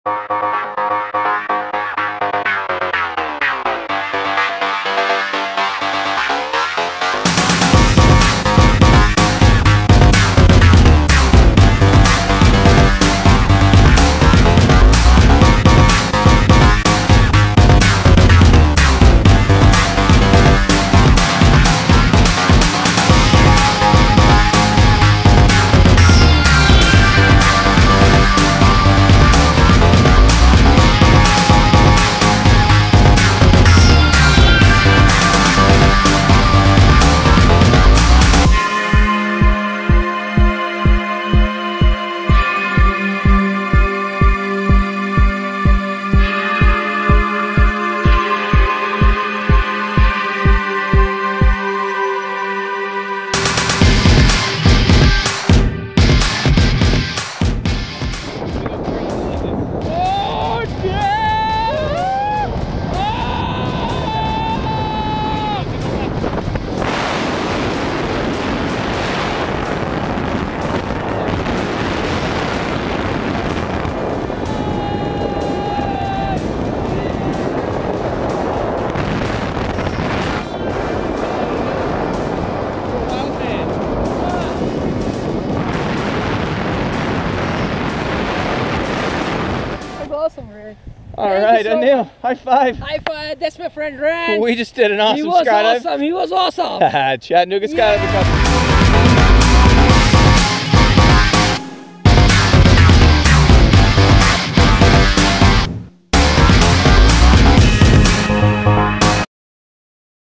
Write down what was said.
All right, Anil, high five. High five. That's my friend Ryan. We just did an awesome skydive. He was awesome. Chattanooga Skydiving Company.